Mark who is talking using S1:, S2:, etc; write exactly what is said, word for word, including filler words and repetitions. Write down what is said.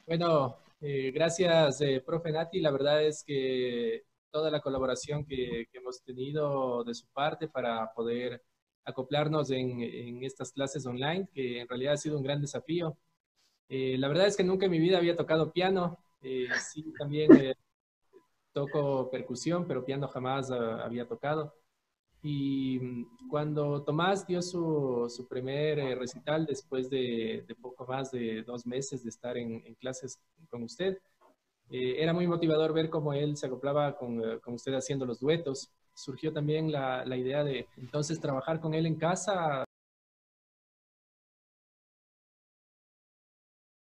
S1: Bueno, eh, gracias, eh, profe Nati. La verdad es que toda la colaboración que, que hemos tenido de su parte para poder acoplarnos en, en estas clases online, que en realidad ha sido un gran desafío. Eh, la verdad es que nunca en mi vida había tocado piano. Eh, sí, también eh, toco percusión, pero piano jamás ah, había tocado. Y mm, cuando Tomás dio su, su primer eh, recital después de, de poco más de dos meses de estar en, en clases con usted, eh, era muy motivador ver cómo él se acoplaba con, eh, con usted haciendo los duetos. Surgió también la, la idea de entonces trabajar con él en casa